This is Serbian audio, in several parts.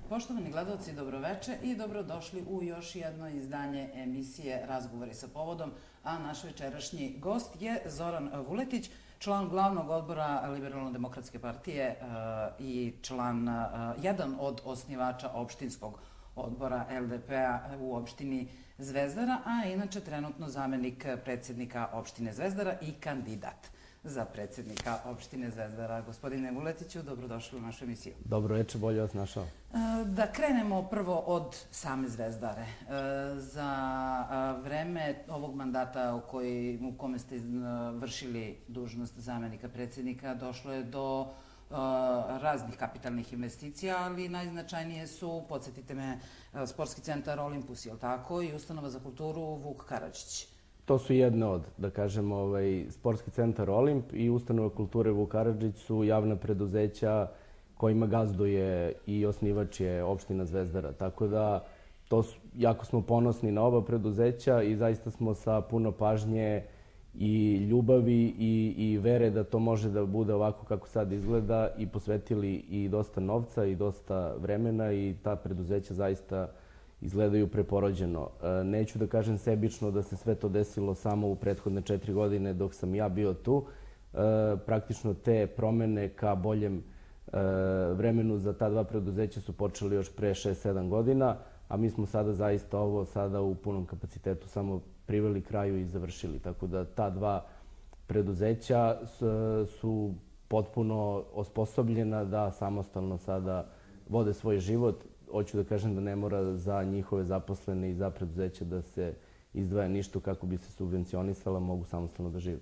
Poštovani gledalci, dobroveče i dobrodošli u još jedno izdanje emisije Razgovori sa povodom, a naš večerašnji gost je Zoran Vuletić, član glavnog odbora Liberalno-demokratske partije i jedan od osnivača opštinskog odbora LDP-a u opštini Zvezdara, a inače trenutno zamenik predsjednika opštine Zvezdara i kandidat za predsjednika opštine Zvezdara. Gospodine Vuletiću, dobrodošli u našu emisiju. Dobro večer, bolje vas našao. Da krenemo prvo od same Zvezdare. Za vreme ovog mandata u kome ste vršili dužnost zamenika predsjednika došlo je do raznih kapitalnih investicija, ali najznačajnije su, podsjetite me, Sportski centar Olimpus, je li tako, i Ustanova za kulturu Vuk Karadžić. To su jedne od, da kažem, Sportski centar Olimp i Ustanova kulture Vuk Karadžić su javna preduzeća kojima gazduje i osnivač je opština Zvezdara. Tako da, jako smo ponosni na oba preduzeća i zaista smo sa puno pažnje i ljubavi i vere da to može da bude ovako kako sad izgleda i posvetili i dosta novca i dosta vremena i ta preduzeća zaista izgledaju preporođeno. Neću da kažem sebično da se sve to desilo samo u prethodne 4 godine dok sam ja bio tu. Praktično te promene ka boljem vremenu za ta dva preduzeća su počeli još pre 6-7 godina, a mi smo sada zaista ovo sada u punom kapacitetu samo priveli kraju i završili. Tako da ta dva preduzeća su potpuno osposobljena da samostalno sada vode svoj život. Hoću da kažem da ne mora za njihove zaposlene i za preduzeće da se izdvaja ništa kako bi se subvencionisala, mogu samostalno da žive.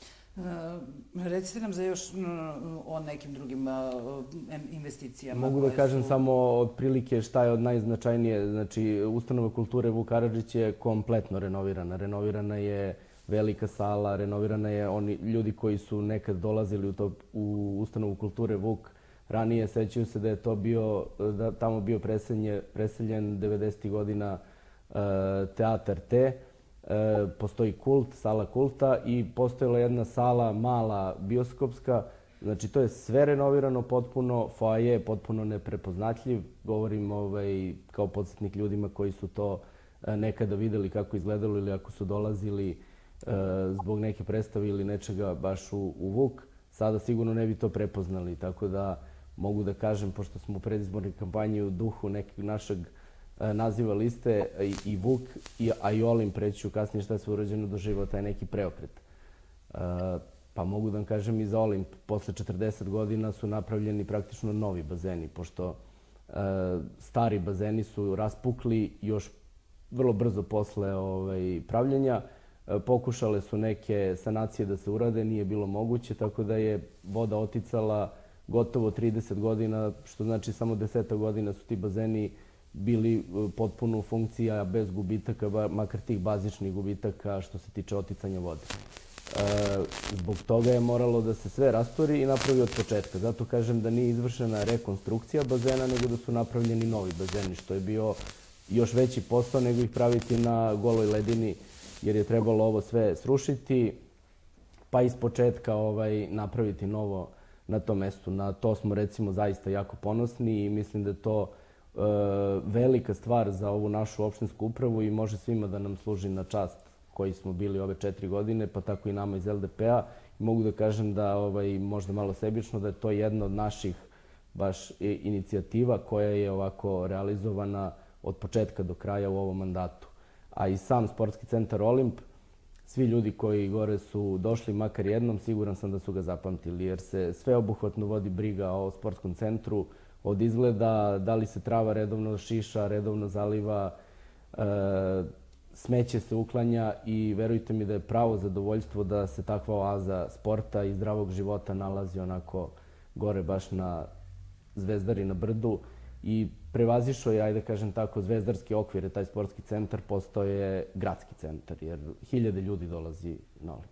Recite nam za još o nekim drugim investicijama. Mogu da kažem samo otprilike šta je od najznačajnije. Znači, Ustanova kulture Vuk Karadžić je kompletno renovirana. Renovirana je velika sala, renovirana je oni ljudi koji su nekad dolazili u Ustanovu kulture Vuk. Ranije sećaju se da je tamo bio preseljen 90. godina teatar T. Postoji kult, sala kulta i postojala jedna sala mala bioskopska. Znači to je sve renovirano potpuno, foaje potpuno neprepoznatljiv. Govorim kao podsjetnik ljudima koji su to nekada videli kako izgledalo ili ako su dolazili zbog neke predstave ili nečega baš u Vuk. Sada sigurno ne bi to prepoznali, tako da mogu da kažem, pošto smo u predizbornoj kampanji u duhu nekog našeg naziva liste i Vuk, a i Olimp, reći ću kasnije šta je sve urađeno do života, taj neki preokret. Pa mogu da vam kažem i za Olimp, posle 40 godina su napravljeni praktično novi bazeni, pošto stari bazeni su raspukli još vrlo brzo posle pravljenja. Pokušale su neke sanacije da se urade, nije bilo moguće, tako da je voda oticala gotovo 30 godina, što znači samo 10 godina su ti bazeni bili potpuno funkcija bez gubitaka, makar tih bazičnih gubitaka što se tiče oticanja vode. Zbog toga je moralo da se sve rastori i napravi od početka. Zato kažem da nije izvršena rekonstrukcija bazena, nego da su napravljeni novi bazeni, što je bio još veći posao nego ih praviti na goloj ledini, jer je trebalo ovo sve srušiti, pa iz početka napraviti novo na tom mestu. Na to smo recimo zaista jako ponosni i mislim da je to velika stvar za ovu našu opštinsku upravu i može svima da nam služi na čast koji smo bili ove 4 godine, pa tako i nama iz LDP-a. Mogu da kažem da, možda malo sebično, da je to jedna od naših baš inicijativa koja je ovako realizovana od početka do kraja u ovom mandatu. A i sam Sportski centar Olimp, svi ljudi koji gore su došli makar jednom, siguran sam da su ga zapamtili, jer se sveobuhvatno vodi briga o sportskom centru, od izgleda, da li se trava redovno šiša, redovno zaliva, smeće se uklanja i verujte mi da je pravo zadovoljstvo da se takva oaza sporta i zdravog života nalazi onako gore baš na Zvezdari, na brdu. I prevazišao je, ajde kažem tako, zvezdarski okvir, taj sportski centar, postao je gradski centar, jer 1000 ljudi dolazi na Olimp.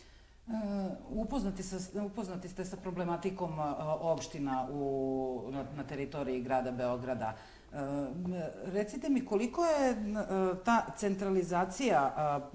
Upoznati ste sa problematikom opština na teritoriji grada Beograda. Recite mi, koliko je ta centralizacija,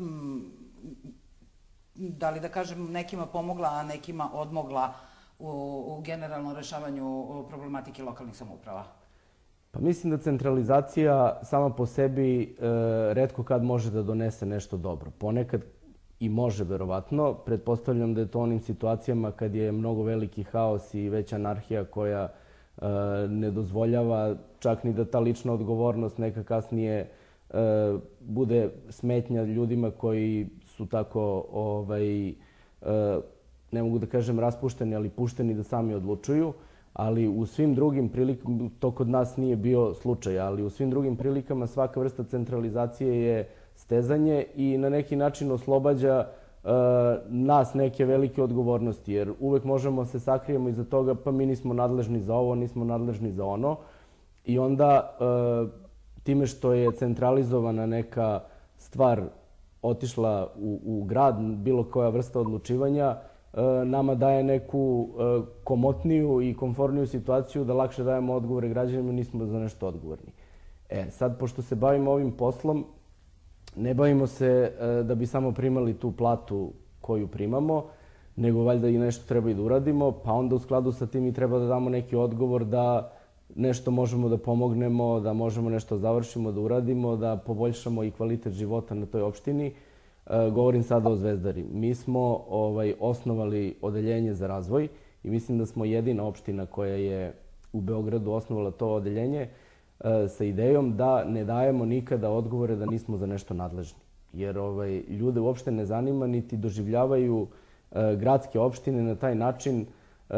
da li da kažem, nekima pomogla, a nekima odmogla u generalnom rešavanju problematike lokalnih samouprava? Pa mislim da centralizacija sama po sebi retko kad može da donese nešto dobro. Ponekad i može, verovatno. Pretpostavljam da je to onim situacijama kad je mnogo veliki haos i veća anarhija koja ne dozvoljava čak ni da ta lična odgovornost neka kasnije bude smetnja ljudima koji su tako, ne mogu da kažem raspušteni, ali pušteni da sami odlučuju. Ali u svim drugim prilikama, to kod nas nije bio slučaj, ali u svim drugim prilikama svaka vrsta centralizacije je stezanje i na neki način oslobađa nas neke velike odgovornosti, jer uvek možemo se sakrijemo iza toga, pa mi nismo nadležni za ovo, nismo nadležni za ono. I onda time što je centralizovana neka stvar otišla u grad, bilo koja vrsta odlučivanja, nama daje neku komotniju i komforniju situaciju da lakše dajemo odgovore građanima, nismo za nešto odgovorni. Sad, pošto se bavimo ovim poslom, ne bavimo se da bi samo primali tu platu koju primamo, nego valjda i nešto treba i da uradimo, pa onda u skladu sa tim i treba da damo neki odgovor da nešto možemo da pomognemo, da možemo nešto završimo, da uradimo, da poboljšamo i kvalitet života na toj opštini. Govorim sada o Zvezdari. Mi smo osnovali odeljenje za razvoj i mislim da smo jedina opština koja je u Beogradu osnovala to odeljenje sa idejom da ne dajemo nikada odgovore da nismo za nešto nadležni. Jer ljude uopšte ne zanima niti doživljavaju gradske opštine na taj način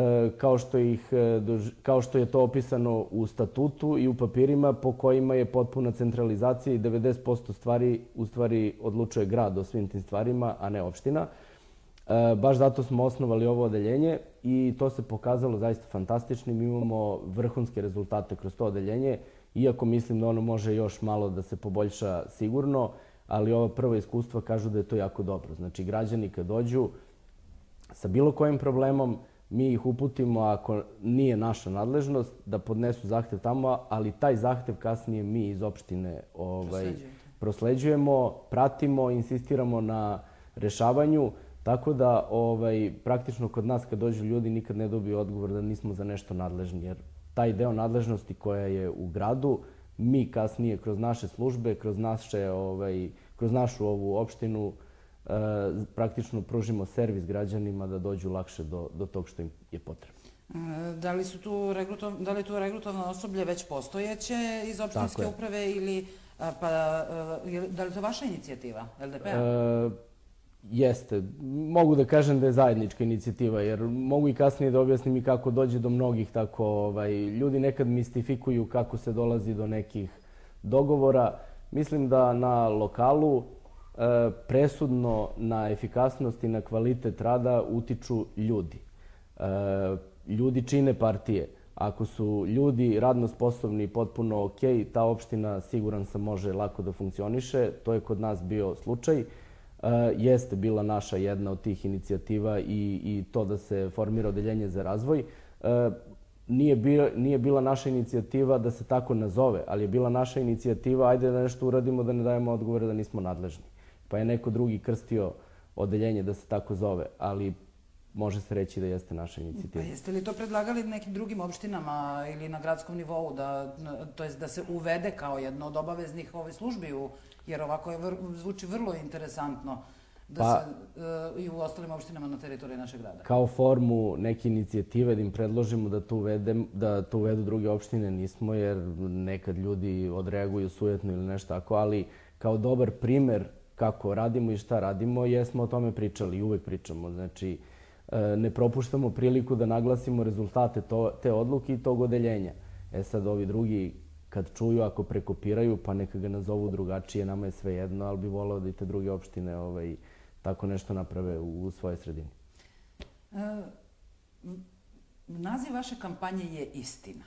kao što je to opisano u statutu i u papirima po kojima je potpuna centralizacija i 90% stvari u stvari odlučuje grad o svim tim stvarima, a ne opština. Baš zato smo osnovali ovo odeljenje i to se pokazalo zaista fantastičnim. Imamo vrhunske rezultate kroz to odeljenje, iako mislim da ono može još malo da se poboljša sigurno, ali ova prva iskustva kažu da je to jako dobro. Znači, građani kad dođu sa bilo kojim problemom, mi ih uputimo, ako nije naša nadležnost, da podnesu zahtev tamo, ali taj zahtev kasnije mi iz opštine prosleđujemo, pratimo, insistiramo na rešavanju, tako da praktično kod nas kad dođu ljudi nikad ne dobiju odgovor da nismo za nešto nadležni, jer taj deo nadležnosti koja je u gradu, mi kasnije kroz naše službe, kroz našu ovu opštinu, praktično pružimo servis građanima da dođu lakše do tog što im je potrebno. Da li je tu regrutovano osoblje već postojeće iz opštinske uprave ili da li je to vaša inicijativa, LDP-a? Jeste. Mogu da kažem da je zajednička inicijativa, jer mogu i kasnije da objasnim i kako dođe do mnogih tako. Ljudi nekad mistifikuju kako se dolazi do nekih dogovora. Mislim da na lokalu presudno na efikasnost i na kvalitet rada utiču ljudi. Ljudi čine partije. Ako su ljudi radno sposobni i potpuno ok, ta opština, siguran sam, može lako da funkcioniše. To je kod nas bio slučaj. Jeste bila naša jedna od tih inicijativa i to da se formira odeljenje za razvoj. Nije bila naša inicijativa da se tako nazove, ali je bila naša inicijativa ajde da nešto uradimo, da ne dajemo odgovore da nismo nadležni. Pa je neko drugi krstio odeljenje da se tako zove, ali može se reći da jeste naša inicijativa. Pa jeste li to predlagali nekim drugim opštinama ili na gradskom nivou, to je da se uvede kao jedno od obaveznih službi, jer ovako zvuči vrlo interesantno da se i u ostalim opštinama na teritoriji našeg grada? Kao formu neke inicijative da im predložimo da to uvedu druge opštine nismo, jer nekad ljudi odreaguju sujetno ili nešto tako, ali kao dobar primer kako radimo i šta radimo, jesmo o tome pričali i uvek pričamo. Znači, ne propuštamo priliku da naglasimo rezultate te odluke i tog odeljenja. Sad ovi drugi kad čuju, ako prekopiraju, pa neka ga nazovu drugačije, nama je sve jedno, ali bi voleo da i te druge opštine tako nešto naprave u svojoj sredini. Naziv vaše kampanje je Istina.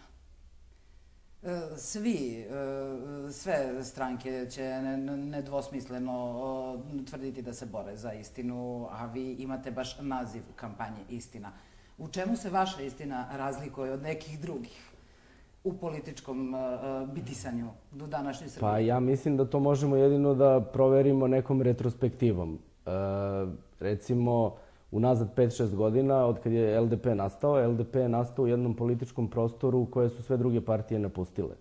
Sve stranke će nedvosmisleno tvrditi da se bore za istinu, a vi imate baš naziv kampanje Istina. U čemu se vaša istina razlikuje od nekih drugih u političkom bitisanju do današnje Srbije? Pa ja mislim da to možemo jedino da proverimo nekom retrospektivom. Recimo, unazad 5-6 godina, od kad je LDP nastao, LDP je nastao u jednom političkom prostoru koje su sve druge partije napustile.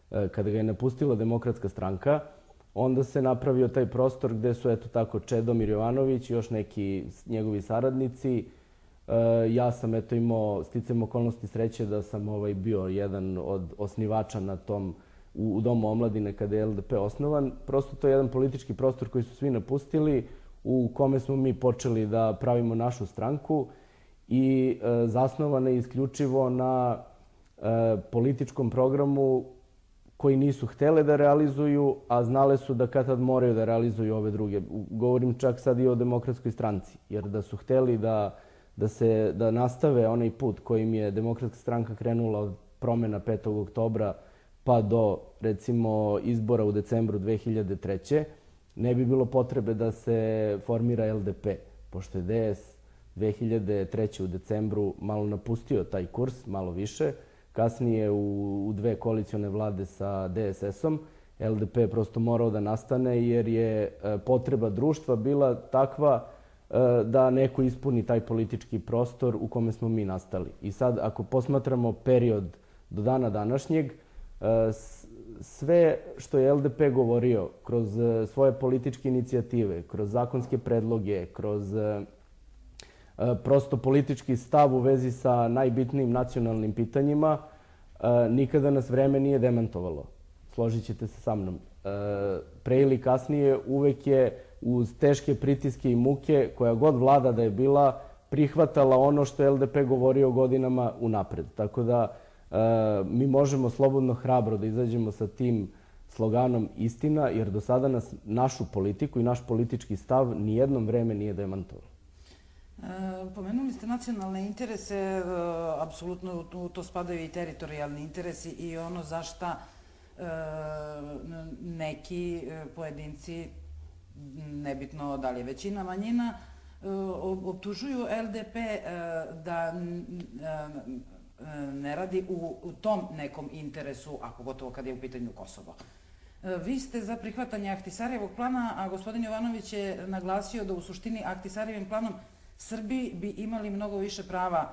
Kada ga je napustila Demokratska stranka, onda se napravio taj prostor gde su, eto tako, Čedomir Jovanović i još neki njegovi saradnici. Ja sam, eto, imao sticajem okolnosti sreće da sam bio jedan od osnivača na tom u Domu omladine kada je LDP osnovan. Prosto to je jedan politički prostor koji su svi napustili, u kome smo mi počeli da pravimo našu stranku i zasnovana je isključivo na političkom programu koji nisu htele da realizuju, a znale su da kad tad moraju da realizuju ove druge. Govorim čak sad i o Demokratskoj stranci, jer da su hteli da nastave onaj put kojim je Demokratska stranka krenula od promjena 5. oktobra pa do, recimo, izbora u decembru 2003. ne bi bilo potrebe da se formira LDP, pošto je DS 2003. u decembru malo napustio taj kurs, malo više. Kasnije u dve koalicione vlade sa DSS-om, LDP je prosto morao da nastane jer je potreba društva bila takva da neko ispuni taj politički prostor u kome smo mi nastali. I sad, ako posmatramo period do dana današnjeg, sve što je LDP govorio kroz svoje političke inicijative, kroz zakonske predloge, kroz prosto politički stav u vezi sa najbitnijim nacionalnim pitanjima, nikada nas vreme nije demantovalo. Složit ćete se sa mnom. Pre ili kasnije uvek je uz teške pritiske i muke, koja god vlada da je bila, prihvatala ono što je LDP govorio godinama unapred. Tako da mi možemo slobodno, hrabro da izađemo sa tim sloganom istina, jer do sada nas, našu politiku i naš politički stav nijednom vreme nije demantovalo. Pomenuli ste nacionalne interese, apsolutno u to spadaju i teritorijalni interesi i ono za šta neki pojedinci, nebitno da li je većina, manjina, optužuju LDP da ne radi u tom nekom interesu, a pogotovo kad je u pitanju Kosovo. Vi ste za prihvatanje Ahtisarijevog plana, a gospodin Jovanović je naglasio da u suštini Ahtisarijevim planom Srbi bi imali mnogo više prava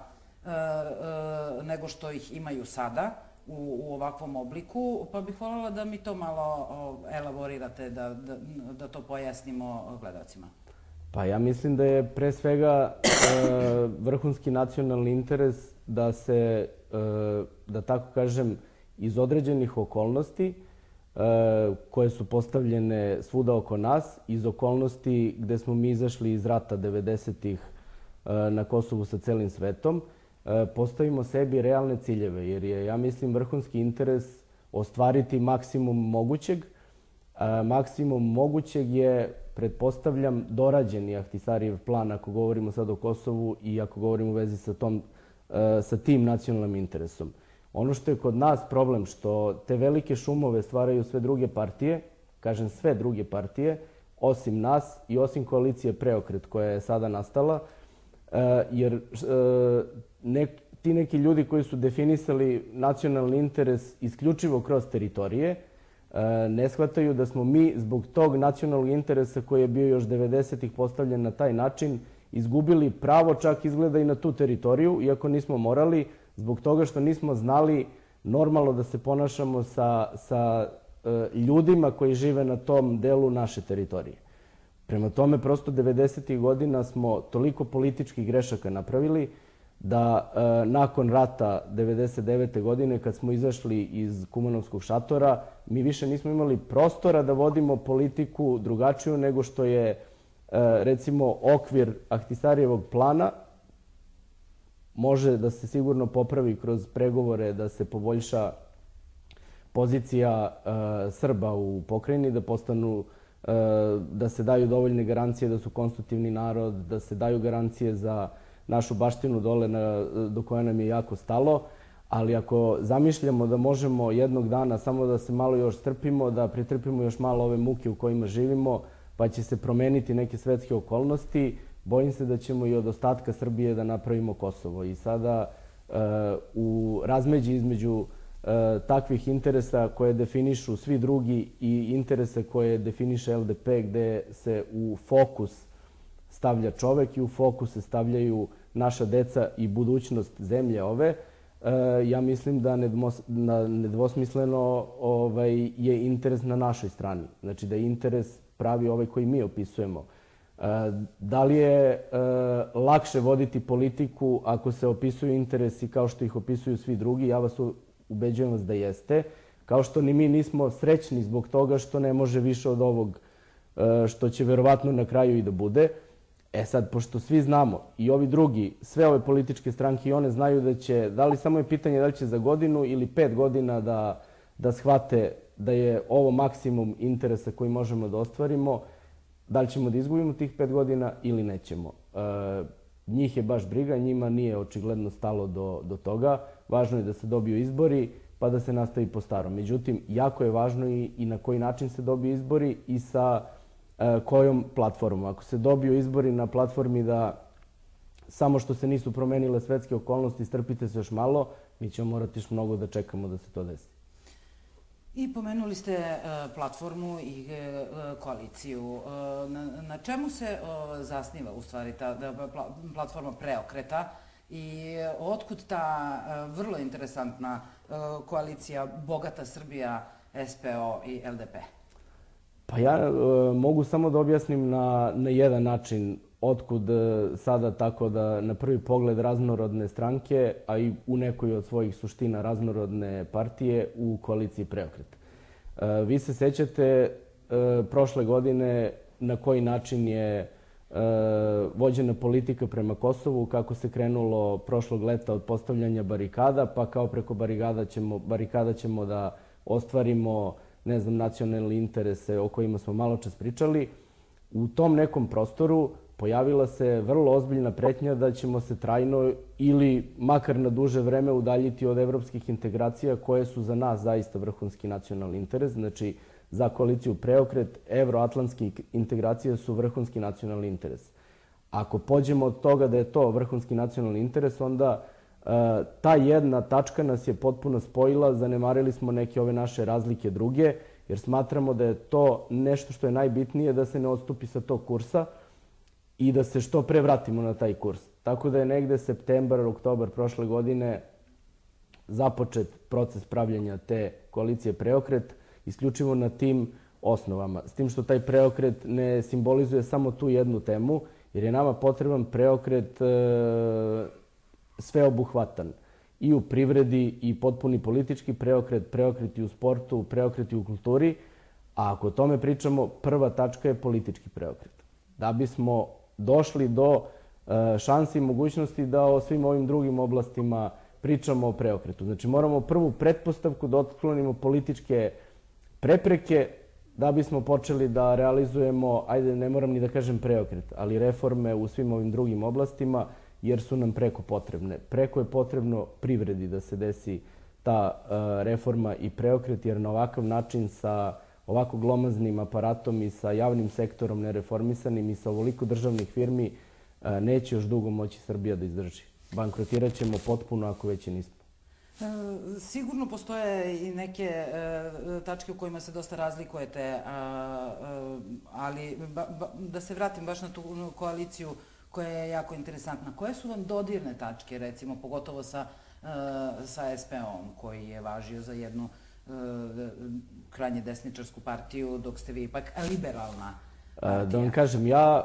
nego što ih imaju sada u ovakvom obliku, pa bih voljela da mi to malo elaborirate, da to pojasnimo gledalcima. Pa ja mislim da je pre svega vrhunski nacionalni interes da se, da tako kažem, iz određenih okolnosti koje su postavljene svuda oko nas, iz okolnosti gde smo mi izašli iz rata 90-ih na Kosovu sa celim svetom, postavimo sebi realne ciljeve, jer je, ja mislim, vrhunski interes ostvariti maksimum mogućeg. Maksimum mogućeg je, pretpostavljam, dorađeni Ahtisarijev plan, ako govorimo sad o Kosovu i ako govorimo u vezi sa tim nacionalnim interesom. Ono što je kod nas problem, što te velike šumove stvaraju sve druge partije, kažem sve druge partije, osim nas i osim koalicije Preokret koja je sada nastala, jer ti neki ljudi koji su definisali nacionalni interes isključivo kroz teritorije, ne shvataju da smo mi zbog tog nacionalnog interesa koji je bio još 90-ih postavljen na taj način izgubili pravo čak izgleda i na tu teritoriju, iako nismo morali, zbog toga što nismo znali normalno da se ponašamo sa ljudima koji žive na tom delu naše teritorije. Prema tome, prosto 90-ih godina smo toliko političkih grešaka napravili da nakon rata 99. godine, kad smo izašli iz Kumanovskog šatora, mi više nismo imali prostora da vodimo politiku drugačiju nego što je, recimo, okvir Ahtisarijevog plana. Može da se sigurno popravi kroz pregovore, da se poboljša pozicija Srba u pokrajini, da se daju dovoljne garancije da su konstitutivni narod, da se daju garancije za našu baštinu dole do koje nam je jako stalo, ali ako zamišljamo da možemo jednog dana samo da se malo još strpimo, da pretrpimo još malo ove muke u kojima živimo, pa će se promeniti neke svetske okolnosti, bojim se da ćemo i od ostatka Srbije da napravimo Kosovo. I sada u razmeđi između takvih interesa koje definišu svi drugi i interese koje definiše LDP, gde se u fokus stavlja čovek i u fokus se stavljaju naša deca i budućnost zemlje ove, ja mislim da nedvosmisleno je interes na našoj strani. Znači da je interes pravi ovaj koji mi opisujemo. Da li je lakše voditi politiku ako se opisuju interesi kao što ih opisuju svi drugi? Ja vas ubeđujem vas da jeste. Kao što ni mi nismo srećni zbog toga što ne može više od ovog što će verovatno na kraju i da bude. Sad, pošto svi znamo, i ovi drugi, sve ove političke stranke i one znaju da će, da li samo je pitanje da li će za godinu ili 5 godina da shvate da je ovo maksimum interesa koji možemo da ostvarimo, da li ćemo da izgubimo tih 5 godina ili nećemo. Njih je baš briga, njima nije očigledno stalo do toga. Važno je da se dobiju izbori, pa da se nastavi po starom. Međutim, jako je važno i na koji način se dobiju izbori i sa kojom platformom. Ako se dobiju izbori na platformi da samo što se nisu promenile svetske okolnosti, strpite se još malo, mi ćemo morati još mnogo da čekamo da se to desi. I pomenuli ste platformu i koaliciju. Na čemu se zasniva u stvari ta platforma preokreta i otkud ta vrlo interesantna koalicija Bogata Srbija, SPO i LDP? Pa ja mogu samo da objasnim na jedan način otkud sada tako da na prvi pogled raznorodne stranke, a i u nekoj od svojih suština raznorodne partije u koaliciji Preokret. Vi se sećate prošle godine na koji način je vođena politika prema Kosovu, kako se krenulo prošlog leta od postavljanja barikada, pa kao preko barikada ćemo da ostvarimo nacionalne interese o kojima smo malo čas pričali. U tom nekom prostoru pojavila se vrlo ozbiljna pretnja da ćemo se trajno ili makar na duže vreme udaljiti od evropskih integracija koje su za nas zaista vrhunski nacionalni interes. Znači, za koaliciju Preokret, evroatlantske integracije su vrhunski nacionalni interes. Ako pođemo od toga da je to vrhunski nacionalni interes, onda ta jedna tačka nas je potpuno spojila, zanemarili smo neke ove naše razlike druge, jer smatramo da je to nešto što je najbitnije, da se ne odstupi sa tog kursa i da se što pre vratimo na taj kurs. Tako da je negde septembar, oktobar prošle godine započet proces pravljenja te koalicije Preokret, isključivo na tim osnovama. S tim što taj preokret ne simbolizuje samo tu jednu temu, jer je nama potreban preokret sveobuhvatan. I u privredi i potpuni politički preokret, preokret i u sportu, preokret i u kulturi. A ako o tome pričamo, prva tačka je politički preokret. Da bismo došli do šansi i mogućnosti da o svim ovim drugim oblastima pričamo o preokretu. Znači moramo prvu pretpostavku da otklonimo političke prepreke da bismo počeli da realizujemo, ajde ne moram ni da kažem preokret, ali reforme u svim ovim drugim oblastima, jer su nam preko potrebne. Preko je potrebno privredi da se desi ta reforma i preokret, jer na ovakav način sa ovako glomaznim aparatom i sa javnim sektorom nereformisanim i sa ovoliko državnih firmi neće još dugo moći Srbija da izdrži. Bankrotirat ćemo potpuno ako već i nismo. Sigurno postoje i neke tačke u kojima se dosta razlikujete, ali da se vratim baš na tu koaliciju koja je jako interesantna. Koje su vam dodirne tačke, recimo, pogotovo sa SPO-om, koji je važio za jednu krajnje desničarsku partiju, dok ste vi ipak liberalna partija? Da vam kažem, ja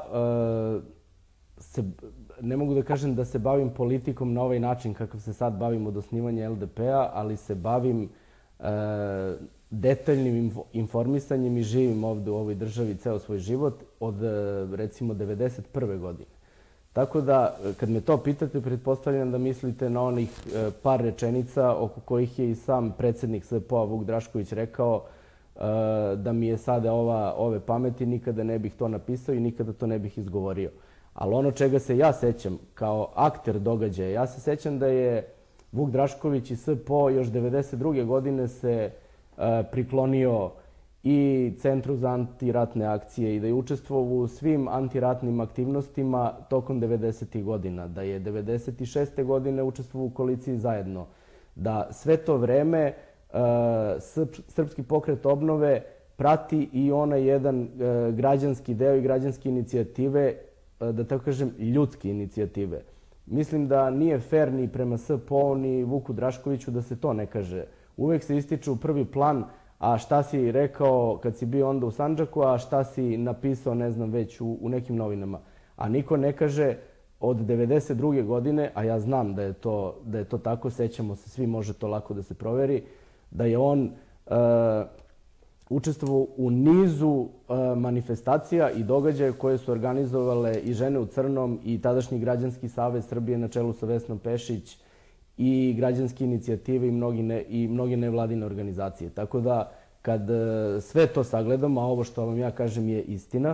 ne mogu da kažem da se bavim politikom na ovaj način kakav se sad bavim od osnivanja LDP-a, ali se bavim detaljnim informisanjem i živim ovde u ovoj državi ceo svoj život od, recimo, 1991. godine. Tako da, kad me to pitate, pretpostavljam da mislite na onih par rečenica oko kojih je i sam predsednik SPO-a Vuk Drašković rekao da mi je sada ove pameti, nikada ne bih to napisao i nikada to ne bih izgovorio. Ali ono čega se ja sećam kao akter događaja, ja se sećam da je Vuk Drašković i SPO još 1992. godine se priklonio i Centru za antiratne akcije i da je učestvovao u svim antiratnim aktivnostima tokom 90. godina, da je 96. godine učestvovao u koaliciji Zajedno, da sve to vreme Srpski pokret obnove prati i onaj jedan građanski deo i građanske inicijative, da tako kažem, ljudske inicijative. mislim da nije fair ni prema SPO ni Vuku Draškoviću da se to ne kaže. Uvek se ističe u prvi plan, a šta si rekao kad si bio onda u Sandžaku, a šta si napisao, ne znam, već u nekim novinama. A niko ne kaže od 92. godine, a ja znam da je to tako, sećamo se, svi može to lako da se proveri, da je on učestvovao u nizu manifestacija i događaja koje su organizovale i Žene u crnom i tadašnji Građanski savez Srbije na čelu sa Vesnom Pešić i građanske inicijative i mnoge nevladine organizacije. Tako da, kad sve to sagledamo, a ovo što vam ja kažem je istina,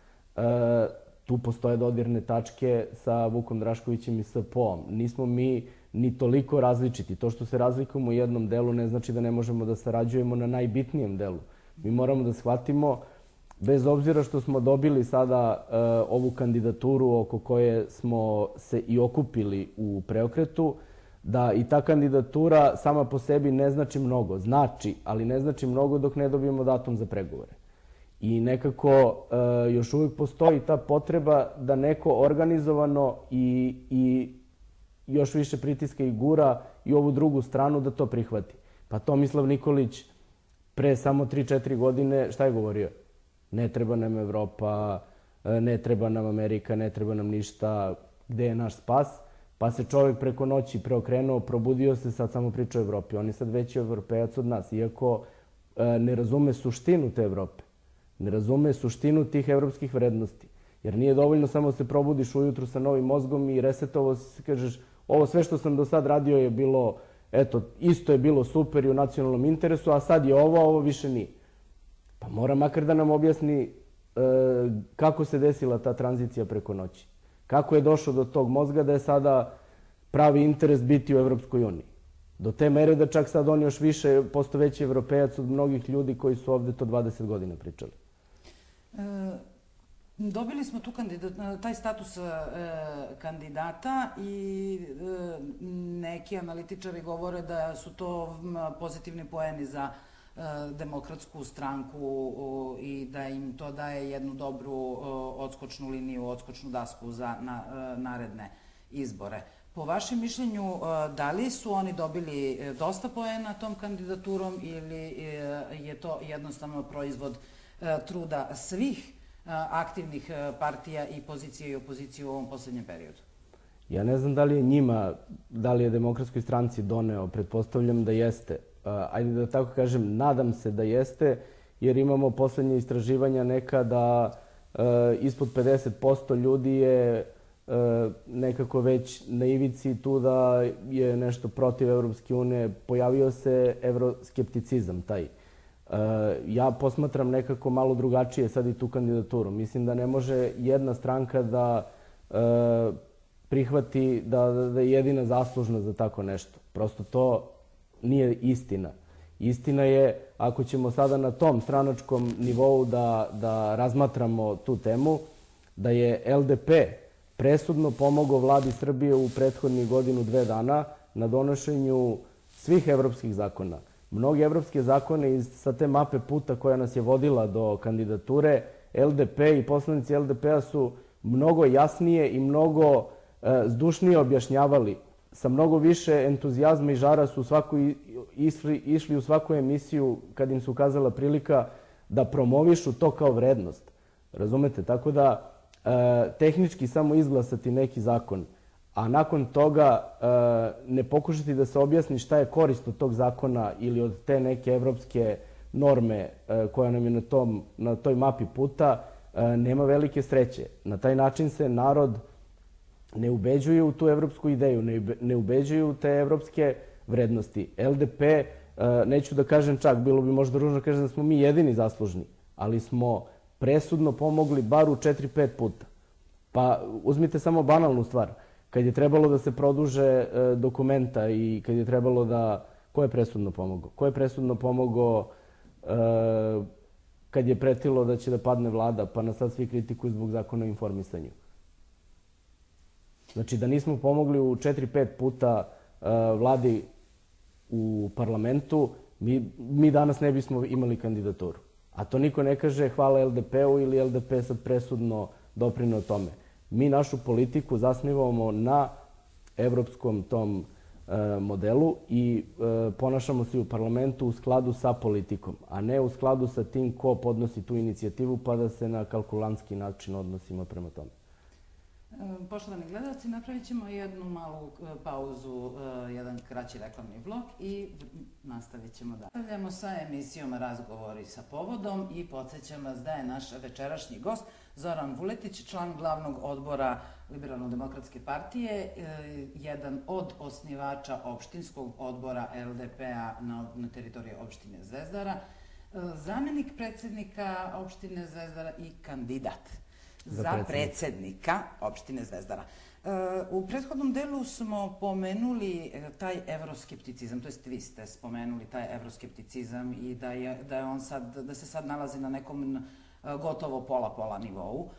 tu postoje dodirne tačke sa Vukom Draškovićem i SPO-om. Nismo mi ni toliko različiti. To što se razlikujemo u jednom delu ne znači da ne možemo da sarađujemo na najbitnijem delu. Mi moramo da shvatimo, bez obzira što smo dobili sada ovu kandidaturu oko koje smo se i okupili u Preokretu, da i ta kandidatura sama po sebi ne znači mnogo. Znači, ali ne znači mnogo dok ne dobijemo datum za pregovore. I nekako još uvijek postoji ta potreba da neko organizovano i još više pritiska i gura i ovu drugu stranu da to prihvati. Pa Tomislav Nikolić pre samo 3-4 godine šta je govorio? Ne treba nam Evropa, ne treba nam Amerika, ne treba nam ništa, gde je naš spas? Pa se čovjek preko noći preokrenuo, probudio se, sad samo priča o Evropi. On je sad veći evropejac od nas, iako ne razume suštinu te Evrope. Ne razume suštinu tih evropskih vrednosti. Jer nije dovoljno samo se probudiš ujutru sa novim mozgom i resetovo se kažeš ovo sve što sam do sad radio je bilo, eto, isto je bilo super i u nacionalnom interesu, a sad je ovo više nije. Pa mora makar da nam objasni kako se desila ta tranzicija preko noći. Kako je došao do tog mozga da je sada pravi interes biti u Evropskoj uniji. Do te mere da čak sad on još više posto veći evropejac od mnogih ljudi koji su ovde to 20 godina pričali. Dobili smo tu taj status kandidata i neki analitičari govore da su to pozitivni poeni za Demokratsku stranku i da im to daje jednu dobru odskočnu liniju, odskočnu dasku za naredne izbore. Po vašem mišljenju, da li su oni dobili dosta poena tom kandidaturom ili je to jednostavno proizvod truda svih aktivnih partija i pozicije i opozicije u ovom poslednjem periodu? Ja ne znam da li je njima, da li je Demokratskoj stranci doneo, pretpostavljam da jeste. Ajde da tako kažem, nadam se da jeste, jer imamo poslednje istraživanja neka da ispod 50% ljudi je nekako već na ivici tu da je nešto protiv Evropske unije. Pojavio se evroskepticizam taj. Ja posmatram nekako malo drugačije sad i tu kandidaturu. Mislim da ne može jedna stranka da prihvati da je jedina zaslužna za tako nešto. Prosto to nije istina. Istina je, ako ćemo sada na tom stranačkom nivou da razmatramo tu temu, da je LDP presudno pomogao vladi Srbije u prethodnih godinu, 2 dana na donošenju svih evropskih zakona. Mnogi evropske zakone sa te mape puta koja nas je vodila do kandidature, LDP i poslanici LDP-a su mnogo jasnije i mnogo zdušnije objašnjavali. Sa mnogo više entuzijazma i žara su išli u svaku emisiju kad im se ukazala prilika da promovišu to kao vrednost. Razumete? Tako da tehnički samo izglasati neki zakon, a nakon toga ne pokušati da se objasni šta je korist od tog zakona ili od te neke evropske norme koja nam je na toj mapi puta, nema velike sreće. Na taj način se narod ne ubeđuje u tu evropsku ideju, ne ubeđuje u te evropske vrednosti. LDP, neću da kažem čak, bilo bi možda ružno kažem da smo mi jedini zaslužni, ali smo presudno pomogli bar u 4-5 puta. Pa uzmite samo banalnu stvar. Kad je trebalo da se produže dokumenta i kad je trebalo da... Ko je presudno pomogao? Ko je presudno pomogao kad je pretilo da će da padne vlada, pa nas sad svi kritikuju zbog zakona o informisanju? Znači da nismo pomogli u 4-5 puta vladi u parlamentu, mi danas ne bismo imali kandidaturu. A to niko ne kaže hvala LDP-u ili LDP sad presudno doprineo tome. Mi našu politiku zasnivamo na evropskom tom modelu i ponašamo se u parlamentu u skladu sa politikom, a ne u skladu sa tim ko podnosi tu inicijativu pa da se na kalkulantski način odnosimo prema tome. Poštovani gledalci, napravit ćemo jednu malu pauzu, jedan kraći reklamni blok i nastavit ćemo da. Nastavljamo sa emisijom Razgovori sa povodom i podsjećam vas da je naš večerašnji gost Zoran Vuletić, član glavnog odbora Liberalno-demokratske partije, jedan od osnivača opštinskog odbora LDP-a na teritoriji opštine Zvezdara, zamenik predsjednika opštine Zvezdara i kandidat za predsjednika opštine Zvezdara. U prethodnom delu smo pomenuli taj evroskepticizam, to jest vi ste spomenuli taj evroskepticizam i da se sad nalazi na nekom gotovo pola-pola nivou.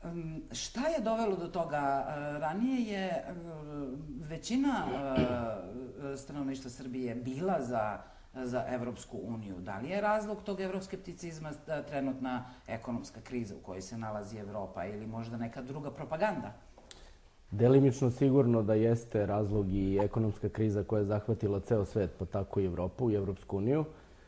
Šta je dovelo do toga? Ranije je većina stanovništva Srbije bila za Evropsku uniju. Da li je razlog tog evroskepticizma trenutna ekonomska kriza u kojoj se nalazi Evropa ili možda neka druga propaganda? Delimično sigurno da jeste razlog i ekonomska kriza koja je zahvatila ceo svet, pa tako i Evropu i Evropsku uniju.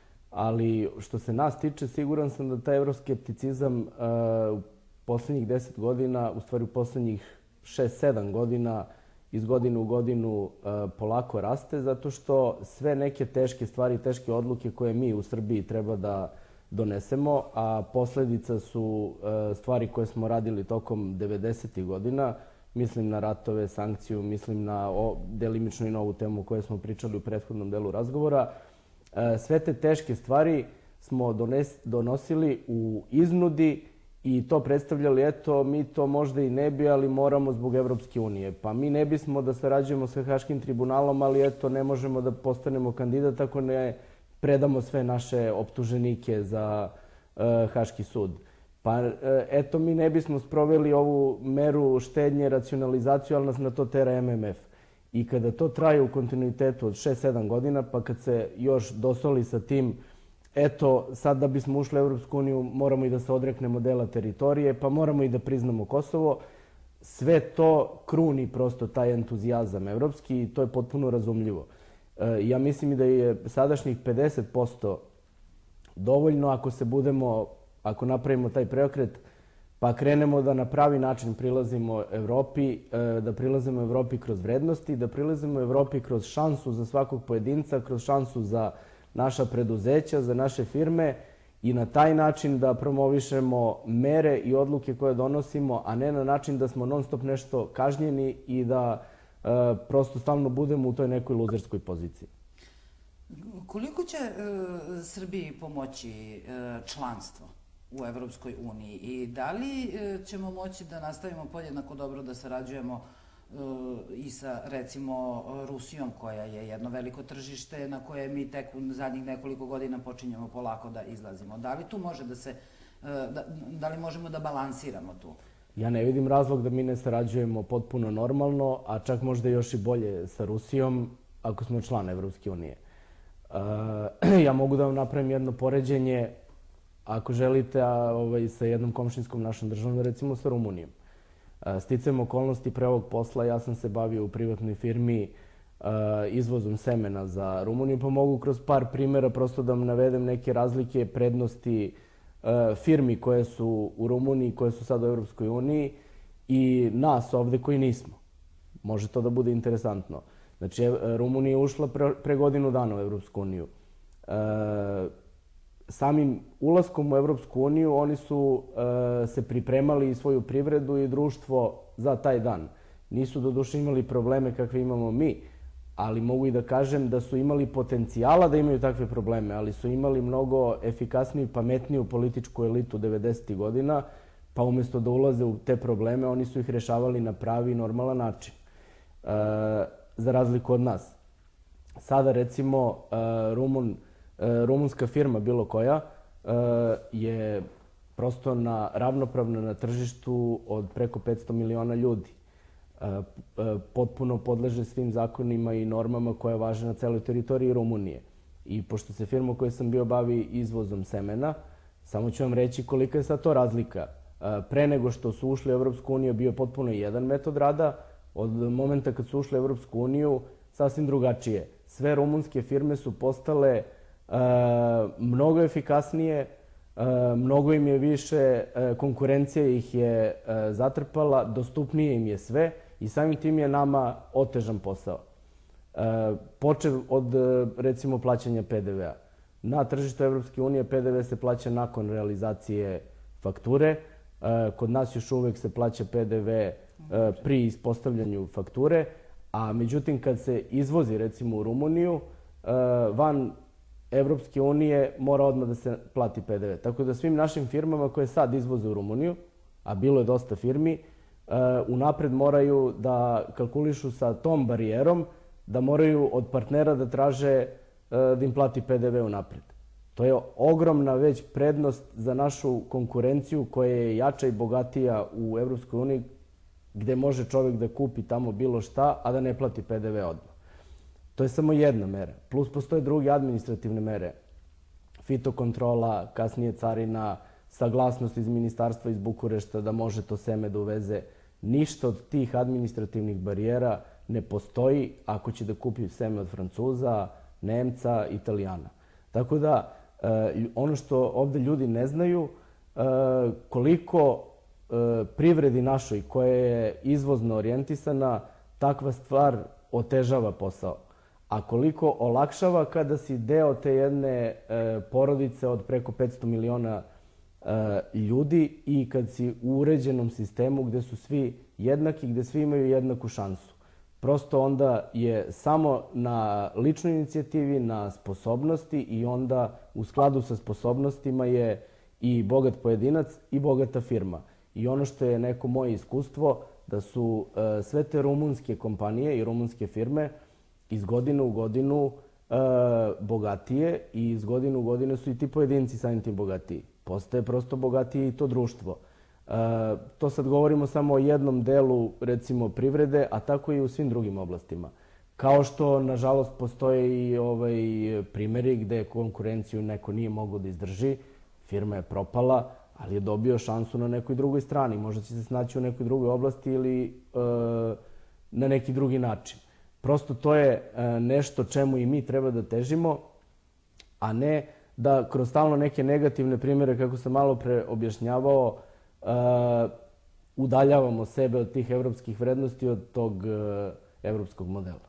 Ali što se nas tiče, siguran sam da taj evroskepticizam u poslednjih 10 godina, u stvari u poslednjih 6-7 godina, iz godine u godinu polako raste, zato što sve neke teške stvari, teške odluke koje mi u Srbiji treba da donesemo, a posledica su stvari koje smo radili tokom 90. godina, mislim na ratove, sankciju, mislim na delimično i novu temu o kojoj smo pričali u prethodnom delu razgovora. Sve te teške stvari smo donosili u iznudi i to predstavljali, eto, mi to možda i ne bi, ali moramo zbog Evropske unije. Pa mi ne bismo da sarađujemo sa Haškim tribunalom, ali eto, ne možemo da postanemo kandidat ako ne predamo sve naše optuženike za Haški sud. Pa eto, mi ne bismo sproveli ovu meru štednje, racionalizaciju, ali nas na to tera MMF. I kada to traje u kontinuitetu od 6-7 godina, pa kad se još dosoli sa tim, eto, sad da bismo ušli u Evropsku uniju moramo i da se odreknemo dela teritorije, pa moramo i da priznamo Kosovo, sve to kruni prosto taj entuzijazam evropski i to je potpuno razumljivo. Ja mislim i da je sadašnjih 50% dovoljno ako napravimo taj preokret, pa krenemo da na pravi način prilazimo Evropi, da prilazimo Evropi kroz vrednosti, da prilazimo Evropi kroz šansu za svakog pojedinca, kroz šansu za naša preduzeća, za naše firme i na taj način da promovišemo mere i odluke koje donosimo, a ne na način da smo non stop nešto kažnjeni i da prosto stalno budemo u toj nekoj luzerskoj poziciji. Koliko će Srbiji pomoći članstvo u Evropskoj uniji i da li ćemo moći da nastavimo podjednako dobro da sarađujemo i sa, recimo, Rusijom, koja je jedno veliko tržište na koje mi tek u zadnjih nekoliko godina počinjemo polako da izlazimo. Da li tu može da li možemo da balansiramo tu? Ja ne vidim razlog da mi ne sarađujemo potpuno normalno, a čak možda još i bolje sa Rusijom ako smo član Evropske unije. Ja mogu da vam napravim jedno poređenje, ako želite, sa jednom komšinskom našom državom, recimo sa Rumunijom. Sticajem okolnosti pre ovog posla, ja sam se bavio u privatnoj firmi izvozom semena za Rumuniju, pa mogu kroz par primjera prosto da vam navedem neke razlike, prednosti firmi koje su u Rumuniji, koje su sad u Evropskoj uniji i nas ovde koji nismo. Može to da bude interesantno. Znači, Rumunija je ušla pre godinu dana u Evropsku uniju. Samim ulaskom u Evropsku uniju oni su se pripremali i svoju privredu i društvo za taj dan. Nisu doduše imali probleme kakve imamo mi, ali mogu i da kažem da su imali potencijala da imaju takve probleme, ali su imali mnogo efikasniju i pametniju političku elitu 90. godina, pa umjesto da ulaze u te probleme, oni su ih rešavali na pravi i normalan način. Za razliku od nas. Sada, recimo, rumunska firma, bilo koja, je prosto ravnopravna na tržištu od preko 500 miliona ljudi. Potpuno podleže svim zakonima i normama koje važe na celoj teritoriji Rumunije. I pošto se firma u kojoj sam bio bavi izvozom semena, samo ću vam reći kolika je sad to razlika. Pre nego što su ušli u Evropsku uniju bio potpuno jedan metod rada, Od momenta kad su ušli u Evropsku uniju, sasvim drugačije. Sve rumunske firme su postale mnogo efikasnije, mnogo im je više, konkurencija ih je zatrpala, dostupnije im je sve i samim tim je nama otežan posao. Počev od, recimo, plaćanja PDV-a. Na tržištu Evropske unije PDV se plaća nakon realizacije fakture. Kod nas još uvek se plaća PDV pri ispostavljanju fakture, a međutim kad se izvozi, recimo, u Rumuniju, van Evropske unije mora odmah da se plati PDV. Tako da svim našim firmama koje sad izvoze u Rumuniju, a bilo je dosta firmi, unapred moraju da kalkulišu sa tom barijerom, da moraju od partnera da traže da im plati PDV unapred. To je ogromna već prednost za našu konkurenciju koja je jača i bogatija u Evropskoj uniji, gde može čovjek da kupi tamo bilo šta, a da ne plati PDV odmah. To je samo jedna mera. Plus postoje druge administrativne mere. Fitokontrola, kasnije carina, saglasnost iz ministarstva iz Bukurešta da može to seme da uveze. Ništa od tih administrativnih barijera ne postoji ako će da kupi seme od Francuza, Nemca, Italijana. Tako da, ono što ovde ljudi ne znaju, koliko privredi našoj koja je izvozno orijentisana, takva stvar otežava posao. A koliko olakšava kada si deo te jedne porodice od preko 500 miliona ljudi i kad si u uređenom sistemu gde su svi jednaki, gde svi imaju jednaku šansu. Prosto onda je samo na ličnoj inicijativi, na sposobnosti i onda u skladu sa sposobnostima je i bogat pojedinac i bogata firma. I ono što je neko moje iskustvo, da su sve te rumunske kompanije i rumunske firme iz godine u godinu bogatije i iz godine u godinu su i ti pojedinci samim tim bogatiji. Postaje prosto bogatije i to društvo. To sad govorimo samo o jednom delu, recimo, privrede, a tako i u svim drugim oblastima. Kao što, nažalost, postoje i primjeri gde konkurenciju neko nije mogao da izdrži, firma je propala, ali je dobio šansu na nekoj drugoj strani. Možda će se snaći u nekoj drugoj oblasti ili na neki drugi način. Prosto to je nešto čemu i mi treba da težimo, a ne da kroz stalno neke negativne primjere, kako sam malo pre objašnjavao, udaljavamo sebe od tih evropskih vrednosti, od tog evropskog modela.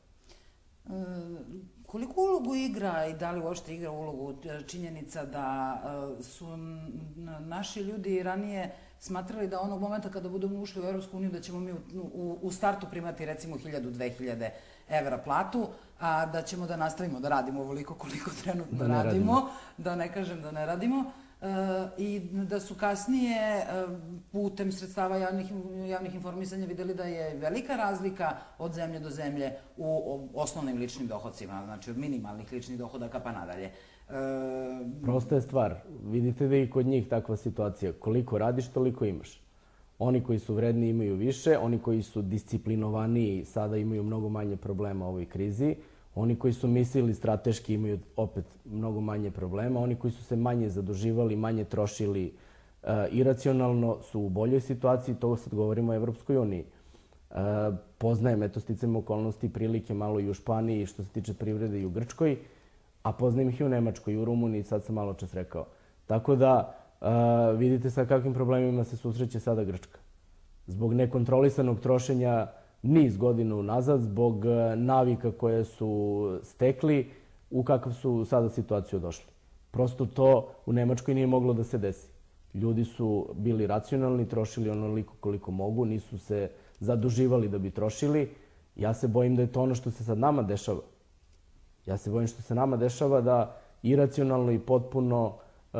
Koliko ulogu igra i da li uopšte igra ulogu činjenica da su naši ljudi ranije smatrali da onog momenta kada budemo ušli u Evropsku uniju da ćemo mi u startu primati recimo 1000-2000 evra platu, a da ćemo da nastavimo da radimo ovoliko koliko trenutno radimo, da ne kažem da ne radimo, i da su kasnije putem sredstava javnih informisanja videli da je velika razlika od zemlje do zemlje u osnovnim ličnim dohodcima, znači od minimalnih ličnih dohodaka pa nadalje. Prosta je stvar. Vidite da je i kod njih takva situacija. Koliko radiš, toliko imaš. Oni koji su vredni imaju više, oni koji su disciplinovaniji sada imaju mnogo manje problema u ovoj krizi. Oni koji su mislili strateški imaju opet mnogo manje problema. Oni koji su se manje zaduživali, manje trošili iracionalno su u boljoj situaciji. To sad govorimo o Evropskoj uniji. Poznajem, eto, sticajem okolnosti, prilike malo i u Španiji što se tiče privrede i u Grčkoj, a poznajem ih i u Nemačkoj i u Rumuniji, sad sam malo čas rekao. Tako da vidite sa kakvim problemima se susreće sada Grčka. Zbog nekontrolisanog trošenja niz godina unazad, zbog navika koje su stekli, u kakav su sada situaciju došli. Prosto to u Nemačkoj nije moglo da se desi. Ljudi su bili racionalni, trošili onoliko koliko mogu, nisu se zaduživali da bi trošili. Ja se bojim da je to ono što se sad nama dešava. Ja se bojim što se nama dešava da iracionalno i potpuno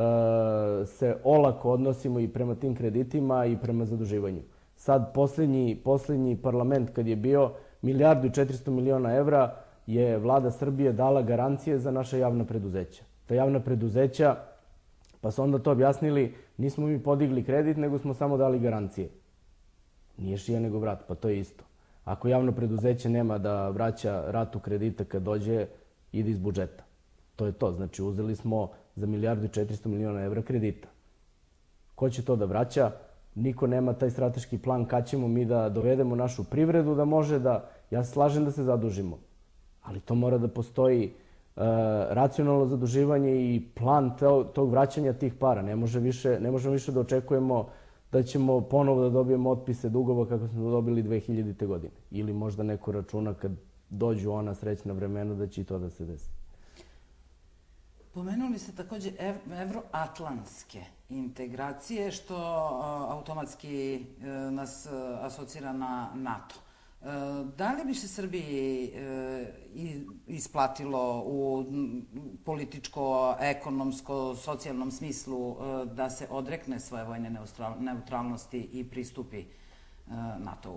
se olako odnosimo i prema tim kreditima i prema zaduživanju. Sad, poslednji parlament kad je bio, 1.400 miliona evra je vlada Srbije dala garancije za naša javna preduzeća. Ta javna preduzeća, pa su onda to objasnili, nismo mi podigli kredit, nego smo samo dali garancije. Nije šija nego vrat, pa to je isto. Ako javno preduzeće nema da vraća ratu kredita kad dođe, ide iz budžeta. To je to. Znači, uzeli smo za 1.400 miliona evra kredita. Ko će to da vraća? Niko nema taj strateški plan kad ćemo mi da dovedemo našu privredu da može da, ja se slažem da se zadužimo, ali to mora da postoji racionalno zaduživanje i plan tog vraćanja tih para. Ne možemo više da očekujemo da ćemo ponovo da dobijemo otpise dugova kako smo dobili 2000. godine. Ili možda neko računa kad dođu ona srećna vremena da će i to da se desi. Pomenuli ste takođe evroatlantske integracije, što automatski nas asocira na NATO. Da li bi se Srbiji isplatilo u političko, ekonomsko, socijalnom smislu da se odrekne svoje vojne neutralnosti i pristupi NATO-u?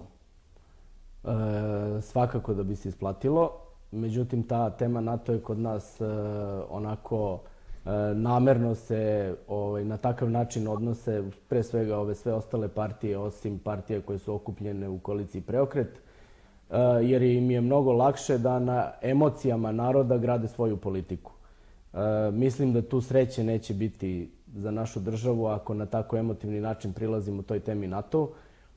Svakako da bi se isplatilo. Međutim, ta tema NATO je kod nas onako namerno se na takav način odnose pre svega ove sve ostale partije, osim partija koje su okupljene u koaliciji Preokret, jer im je mnogo lakše da na emocijama naroda grade svoju politiku. Mislim da tu sreće neće biti za našu državu ako na tako emotivni način prilazimo toj temi NATO.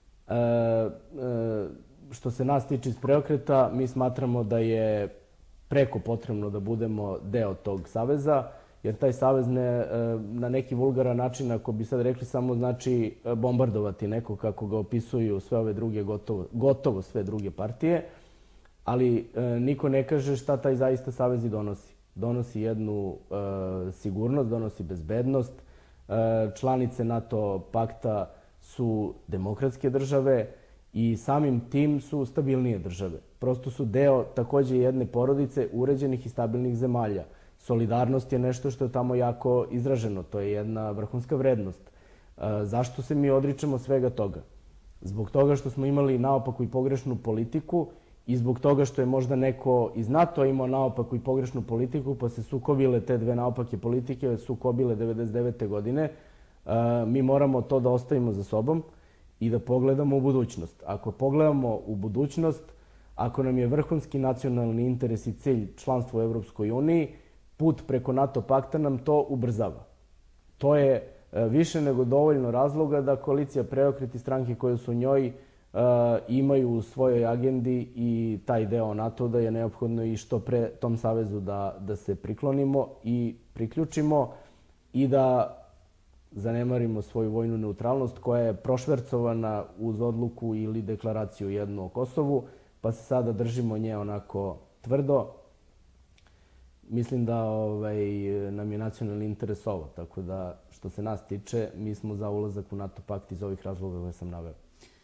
Što se nas tiče iz Preokreta, mi smatramo da je preko potrebno da budemo deo tog saveza, jer taj savez na neki vulgaran način, ako bi sad rekli, samo znači bombardovati neko kako ga opisuju sve ove druge, gotovo sve druge partije, ali niko ne kaže šta taj zaista savez i donosi. Donosi jednu sigurnost, donosi bezbednost. Članice NATO pakta su demokratske države i samim tim su stabilnije države. Prosto su deo takođe jedne porodice uređenih i stabilnih zemalja. Solidarnost je nešto što je tamo jako izraženo. To je jedna vrhunska vrednost. Zašto se mi odričemo svega toga? Zbog toga što smo imali naopaku i pogrešnu politiku i zbog toga što je možda neko iz NATO imao naopaku i pogrešnu politiku, pa se sukobile te dve naopake politike, sukobile 1999. godine. Mi moramo to da ostavimo za sobom i da pogledamo u budućnost. Ako pogledamo u budućnost, ako nam je vrhunski nacionalni interes i cilj članstvo u Evropskoj uniji, put preko NATO pakta nam to ubrzava. To je više nego dovoljno razloga da koalicija Preokret i stranke koje su u njoj imaju u svojoj agendi i taj deo NATO, da je neophodno i što pre tom savezu da se priklonimo i priključimo i da zanemarimo svoju vojnu neutralnost koja je prošvercovana uz odluku ili deklaraciju jednu o Kosovu, pa se sada držimo nje onako tvrdo. Mislim da nam je nacionalni interes ovo, tako da što se nas tiče, mi smo za ulazak u NATO pakt iz ovih razloga koje sam naveo.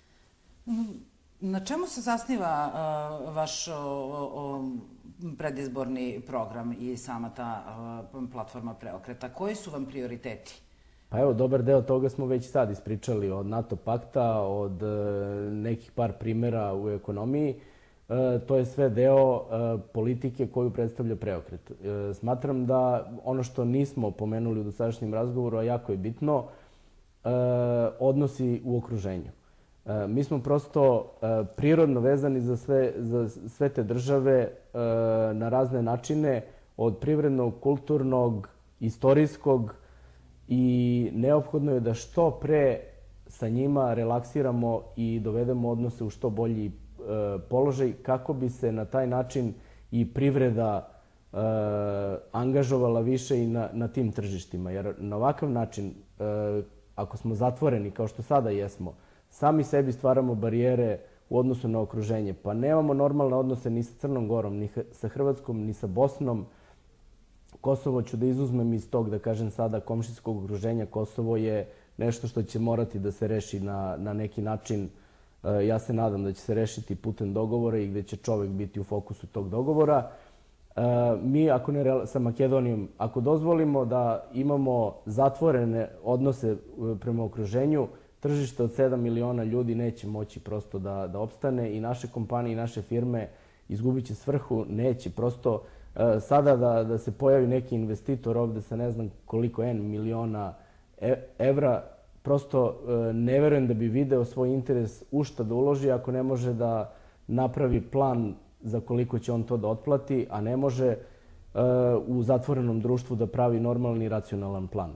Na čemu se zasniva vaš predizborni program i sama ta platforma Preokreta? Koji su vam prioriteti? Pa evo, dobar deo toga smo već sad ispričali, od NATO pakta, od nekih par primera u ekonomiji. To je sve deo politike koju predstavlja Preokret. Smatram da ono što nismo pomenuli u dosadašnjem razgovoru, a jako je bitno, odnosi u okruženju. Mi smo prosto prirodno vezani za sve te države na razne načine, od privrednog, kulturnog, istorijskog, i neophodno je da što pre sa njima relaksiramo i dovedemo odnose u što bolji položaj kako bi se na taj način i privreda angažovala više i na tim tržištima. Jer na ovakav način, ako smo zatvoreni kao što sada jesmo, sami sebi stvaramo barijere u odnosu na okruženje. Pa nemamo normalne odnose ni sa Crnom Gorom, ni sa Hrvatskom, ni sa Bosnom. Kosovo ću da izuzmem iz tog, da kažem sada, komšijskog okruženja. Kosovo je nešto što će morati da se reši na neki način. Ja se nadam da će se rešiti putem dogovora i gde će čovek biti u fokusu tog dogovora. Mi, sa Makedonijom, ako dozvolimo da imamo zatvorene odnose prema okruženju, tržište od 7 miliona ljudi neće moći prosto da opstane i naše kompanije i naše firme izgubit će svrhu, neće prosto sada da se pojavi neki investitor ovde sa ne znam koliko miliona evra, prosto ne verujem da bi video svoj interes u šta da uloži ako ne može da napravi plan za koliko će on to da otplati, a ne može u zatvorenom društvu da pravi normalni i racionalan plan.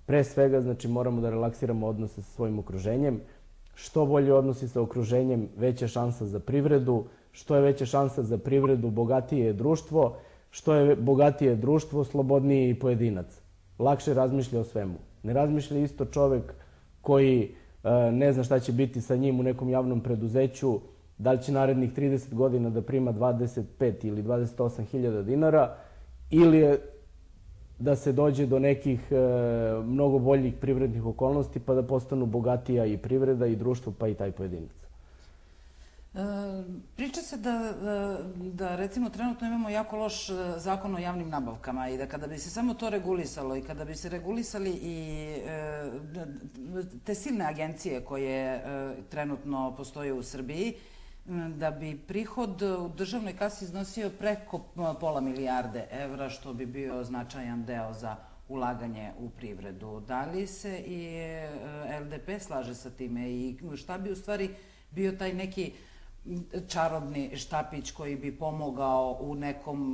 Pre svega, znači, moramo da relaksiramo odnose sa svojim okruženjem. Što bolji odnosi sa okruženjem, veća šansa za privredu. Što je veća šansa za privredu, bogatije je društvo. Što je bogatije društvo, slobodniji je pojedinac. Lakše razmišlja o svemu. Ne razmišlja isto čovek koji ne zna šta će biti sa njim u nekom javnom preduzeću, da li će narednih 30 godina da prima 25 ili 28 hiljada dinara, ili je da se dođe do nekih mnogo boljih privrednih okolnosti pa da postanu bogatija i privreda i društvo pa i taj pojedinac. Priča se da recimo trenutno imamo jako loš zakon o javnim nabavkama i da kada bi se samo to regulisalo i kada bi se regulisali i te silne agencije koje trenutno postoje u Srbiji, da bi prihod u državnoj kasi iznosio preko pola milijarde evra, što bi bio značajan deo za ulaganje u privredu. Da li se i LDP slaže sa time i šta bi u stvari bio taj neki čarobni štapić koji bi pomogao u nekom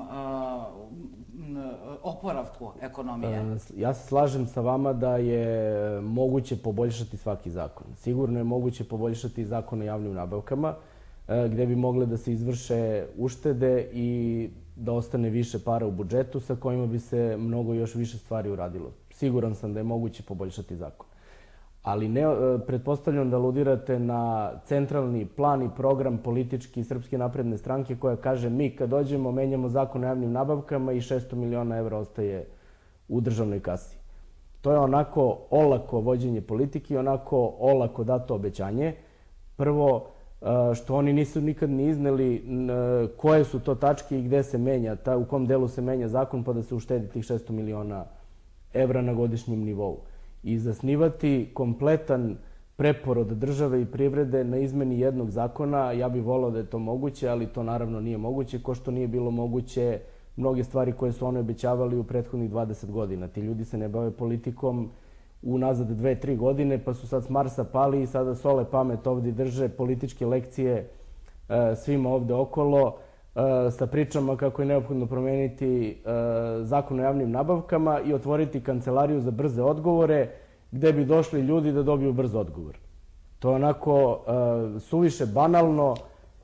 oporavku ekonomije? Ja se slažem sa vama da je moguće poboljšati svaki zakon. Sigurno je moguće poboljšati zakon o javnim nabavkama, gde bi mogle da se izvrše uštede i da ostane više para u budžetu sa kojima bi se mnogo još više stvari uradilo. Siguran sam da je moguće poboljšati zakon. Ali ne pretpostavljam da aludirate na centralni plan i program politički Srpske napredne stranke koja kaže mi kad dođemo menjamo zakon o javnim nabavkama i 600 miliona evra ostaje u državnoj kasi. To je onako olako vođenje politike, onako olako dato obećanje. Prvo, što oni nisu nikad ni izneli koje su to tačke i gde se menja, u kom delu se menja zakon pa da se uštedi tih 600 miliona evra na godišnjem nivou. I zasnivati kompletan preporod države i privrede na izmeni jednog zakona, ja bih volao da je to moguće, ali to naravno nije moguće, ko što nije bilo moguće mnoge stvari koje su oni obećavali u prethodnih 20 godina. Ti ljudi se ne bave politikom unazad 2-3 godine, pa su sad s Marsa pali i sada sole pamet ovdje drže političke lekcije svima ovde okolo sa pričama kako je neophodno promeniti zakon o javnim nabavkama i otvoriti kancelariju za brze odgovore gde bi došli ljudi da dobiju brz odgovor. To je onako suviše banalno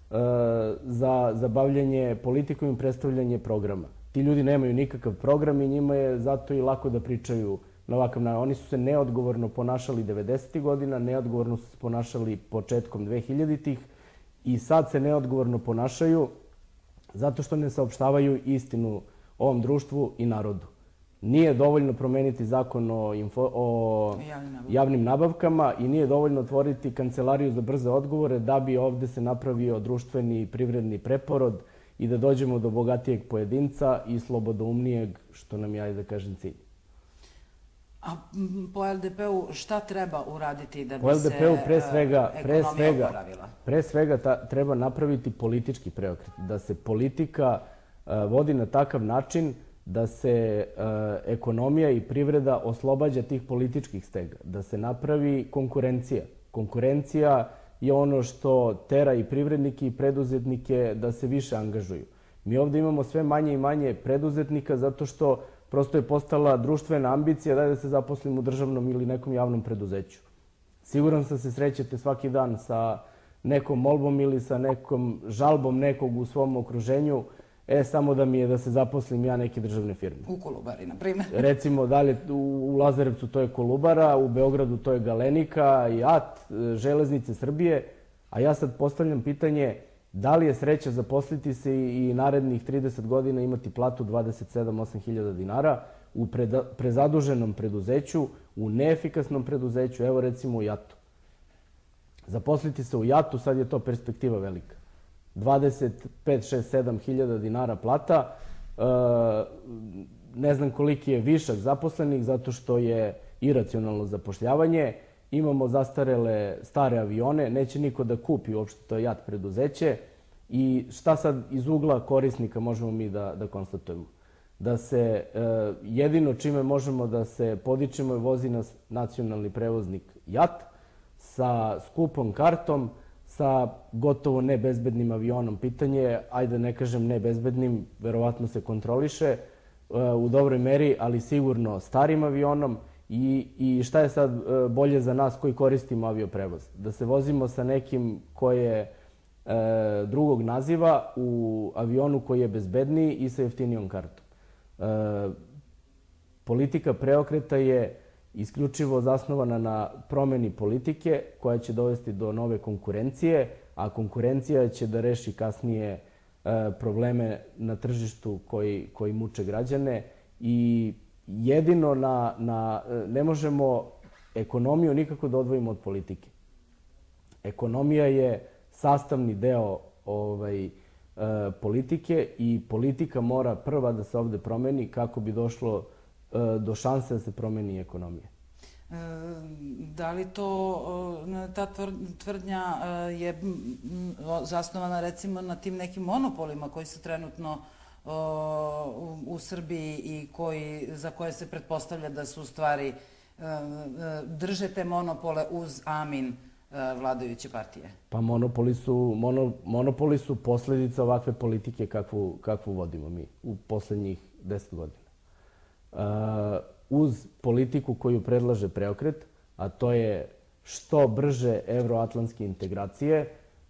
za bavljanje politikom i predstavljanje programa. Ti ljudi nemaju nikakav program i njima je zato i lako da pričaju na ovakav način. Oni su se neodgovorno ponašali 90. godina, neodgovorno su se ponašali početkom 2000-ih i sad se neodgovorno ponašaju zato što ne saopštavaju istinu ovom društvu i narodu. Nije dovoljno promeniti zakon o javnim nabavkama i nije dovoljno otvoriti kancelariju za brze odgovore da bi ovde se napravio društveni i privredni preporod i da dođemo do bogatijeg pojedinca i slobodoumnijeg, što nam je, da kažem, cilj. A po LDP-u šta treba uraditi da bi se ekonomija oporavila? Pre svega treba napraviti politički preokret, da se politika vodi na takav način da se ekonomija i privreda oslobađa tih političkih stega, da se napravi konkurencija. Konkurencija je ono što tera i privrednike i preduzetnike da se više angažuju. Mi ovde imamo sve manje i manje preduzetnika zato što prosto je postala društvena ambicija da se zaposlimo u državnom ili nekom javnom preduzeću. Siguran sam se srećete svaki dan sa nekom molbom ili sa nekom žalbom nekog u svom okruženju, samo da mi je da se zaposlim ja neke državne firme. U Kolubari, na primjer. Recimo, dalje u Lazarevcu to je Kolubara, u Beogradu to je Galenika, JAT, Železnice Srbije, a ja sad postavljam pitanje da li je sreća zaposliti se i narednih 30 godina imati platu 27-8 hiljada dinara u prezaduženom preduzeću, u neefikasnom preduzeću, evo recimo u JAT-u. Zaposliti se u JAT-u, sad je to perspektiva velika. 25, 6, 7 hiljada dinara plata, ne znam koliki je višak zaposlenih zato što je iracionalno zapošljavanje, imamo zastarele stare avione, neće niko da kupi uopšte to JAT preduzeće i šta sad iz ugla korisnika možemo mi da konstatujemo? Da se jedino čime možemo da se podičemo je vozi nas nacionalni prevoznik JAT sa skupom kartom, sa gotovo nebezbednim avionom. Pitanje je, ajde ne kažem nebezbednim, verovatno se kontroliše u dobroj meri, ali sigurno starim avionom I šta je sad bolje za nas koji koristimo avioprevoz? Da se vozimo sa nekim ko je drugog naziva u avionu koji je bezbedniji i sa jeftinijom kartom. Politika preokreta je isključivo zasnovana na promeni politike koja će dovesti do nove konkurencije, a konkurencija će da reši kasnije probleme na tržištu koji muče građane i jedino ne možemo ekonomiju nikako da odvojimo od politike. Ekonomija je sastavni deo politike i politika mora prva da se ovde promeni kako bi došlo do šanse da se promeni ekonomija. Da li ta tvrdnja je zasnovana recimo na tim nekim monopolima koji su trenutno u Srbiji i za koje se pretpostavlja da su u stvari drže te monopole uz amin vladajuće partije? Pa monopoli su posledica ovakve politike kakvu vodimo mi u poslednjih 10 godina. Uz politiku koju predlaže preokret, a to je što brže evroatlantske integracije,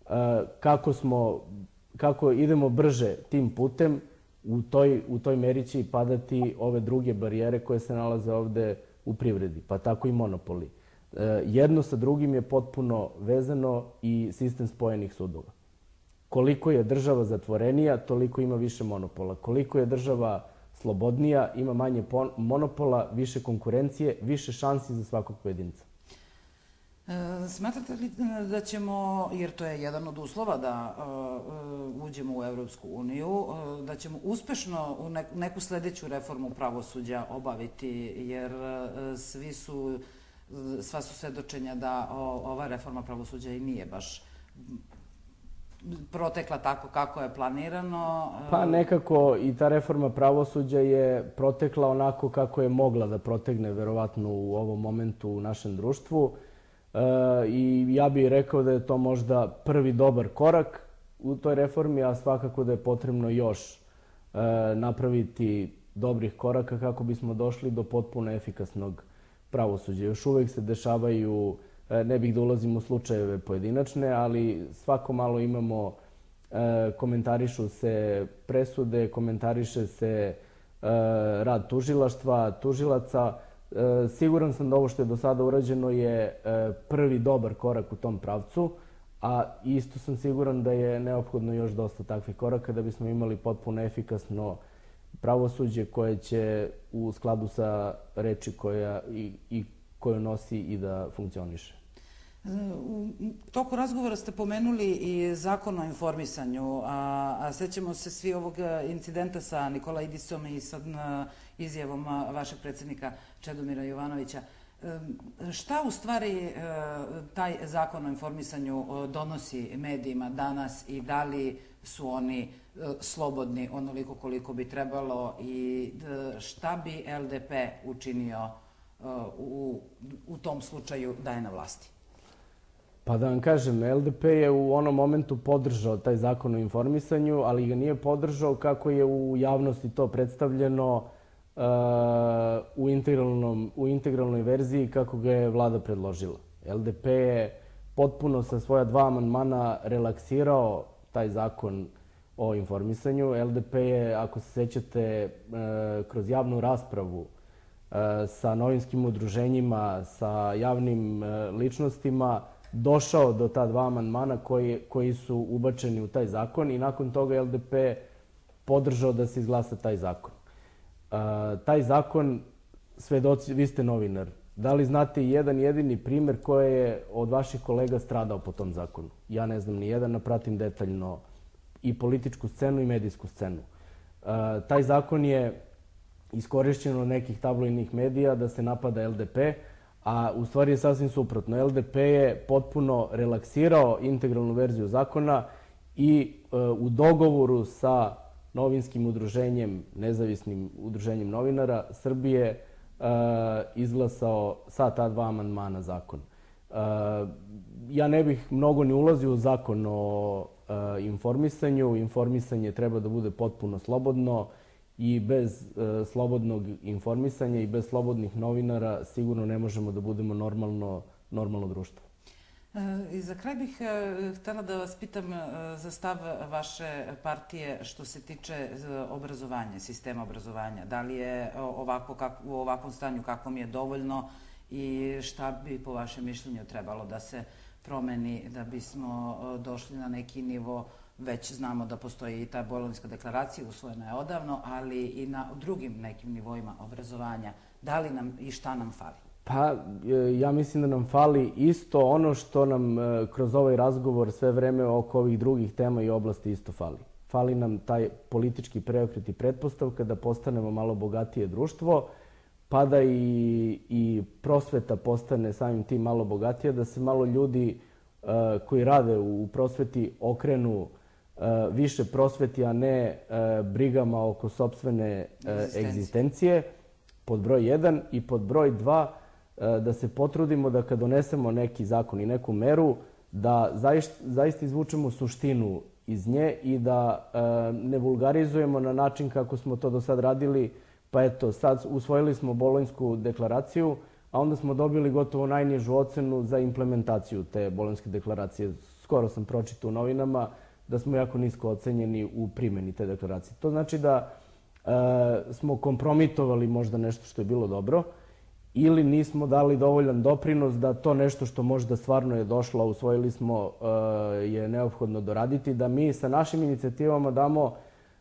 kako idemo brže tim putem, u toj meri će i padati ove druge barijere koje se nalaze ovde u privredi, pa tako i monopoli. Jedno sa drugim je potpuno vezano i sistem spojenih sudova. Koliko je država zatvorenija, toliko ima više monopola. Koliko je država slobodnija, ima manje monopola, više konkurencije, više šansi za svakog pojedinca. Smatrate li da ćemo, jer to je jedan od uslova da uđemo u Evropsku uniju, da ćemo uspešno neku sledeću reformu pravosuđa obaviti, jer sva su svedočenja da ova reforma pravosuđa i nije baš protekla tako kako je planirano? Pa nekako i ta reforma pravosuđa je protekla onako kako je mogla da protegne verovatno u ovom momentu u našem društvu. I ja bih rekao da je to možda prvi dobar korak u toj reformi, a svakako da je potrebno još napraviti dobrih koraka kako bismo došli do potpuno efikasnog pravosuđa. Još uvek se dešavaju, ne bih da ulazim u slučajeve pojedinačne, ali svako malo imamo, komentarišu se presude, komentariše se rad tužilaštva, tužilaca. Siguran sam da ovo što je do sada urađeno je prvi dobar korak u tom pravcu, a isto sam siguran da je neophodno još dosta takvih koraka da bismo imali potpuno efikasno pravosuđe koje će u skladu sa reči koju nosi i da funkcioniše. U toku razgovora ste pomenuli i zakon o informisanju, a sećamo se svi ovog incidenta sa Nikolaidisom i sa izjavom vašeg predsjednika Čedomira Jovanovića. Šta u stvari taj zakon o informisanju donosi medijima danas i da li su oni slobodni onoliko koliko bi trebalo i šta bi LDP učinio u tom slučaju da je na vlasti? Pa da vam kažem, LDP je u onom momentu podržao taj zakon o informisanju, ali ga nije podržao kako je u javnosti to predstavljeno u integralnoj verziji kako ga je vlada predložila. LDP je potpuno sa svoja 2 amandmana relaksirao taj zakon o informisanju. LDP je, ako se sećate, kroz javnu raspravu sa novinskim udruženjima, sa javnim ličnostima, došao do ta 2 amandmana koji su ubačeni u taj zakon i nakon toga LDP podržao da se izglasa taj zakon. Taj zakon, svedoci, vi ste novinar, da li znate jedan jedini primer koji je od vaših kolega stradao po tom zakonu? Ja ne znam ni jedan, a pratim detaljno i političku scenu i medijsku scenu. Taj zakon je iskorišćen od nekih tabloidnih medija da se napada LDP, a u stvari je sasvim suprotno. LDP je potpuno relaksirao integralnu verziju zakona i u dogovoru sa novinskim udruženjem, nezavisnim udruženjem novinara Srbije, izglasao sa ta 2 amandmana zakon. Ja ne bih mnogo ni ulazio u zakon o informisanju. Informisanje treba da bude potpuno slobodno i bez slobodnog informisanja i bez slobodnih novinara sigurno ne možemo da budemo normalno društvo. I za kraj bih htjela da vas pitam za stav vaše partije što se tiče obrazovanja, sistema obrazovanja. Da li je u ovakvom stanju kakvom je dovoljno i šta bi po vašem mišljenju trebalo da se promeni da bismo došli na neki nivo? Već znamo da postoji i ta Bolonjska deklaracija, usvojena je odavno, ali i na drugim nekim nivoima obrazovanja. Da li nam i šta nam fali? Pa, ja mislim da nam fali isto ono što nam kroz ovaj razgovor sve vreme oko ovih drugih tema i oblasti isto fali. Fali nam taj politički preokret i pretpostavka da postanemo malo bogatije društvo, pa da i prosveta postane samim tim malo bogatija, da se malo ljudi koji rade u prosveti okrenu više prosveti, a ne brigama oko sopstvene egzistencije, pod broj 1, i pod broj 2, da se potrudimo da kad donesemo neki zakon i neku meru, da zaista izvučemo suštinu iz nje i da ne vulgarizujemo na način kako smo to do sad radili. Pa eto, sad usvojili smo Bolonjsku deklaraciju, a onda smo dobili gotovo najnižu ocenu za implementaciju te Bolonjske deklaracije. Skoro sam pročitao u novinama da smo jako nisko ocenjeni u primjeni te deklaracije. To znači da smo kompromitovali možda nešto što je bilo dobro ili nismo dali dovoljan doprinos da to nešto što možda stvarno je došlo, usvojili smo, je neophodno doraditi, da mi sa našim inicijativama damo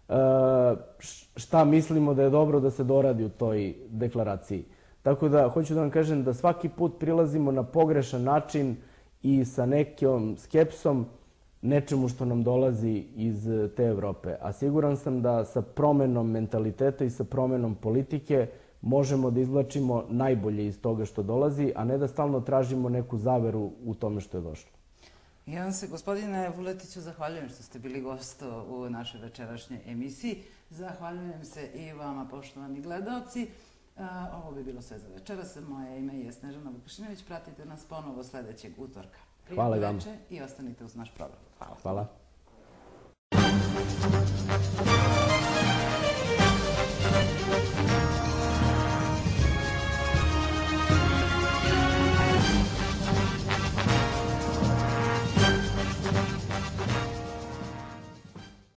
šta mislimo da je dobro da se doradi u toj deklaraciji. Tako da, hoću da vam kažem da svaki put prilazimo na pogrešan način i sa nekom skepsom nečemu što nam dolazi iz te Evrope. A siguran sam da sa promenom mentaliteta i sa promenom politike možemo da izvlačimo najbolje iz toga što dolazi, a ne da stalno tražimo neku zaveru u tome što je došlo. Ja vam se, gospodine Vuletiću, zahvaljujem što ste bili gost u našoj večerašnjoj emisiji. Zahvaljujem se i vama, poštovani gledaoci. Ovo bi bilo sve za večeras. Moje ime je Snežana Vukašinović. Pratite nas ponovo sljedećeg utorka. Hvala vam. Prijatno veče i ostanite uz naš program. Hvala. Hvala.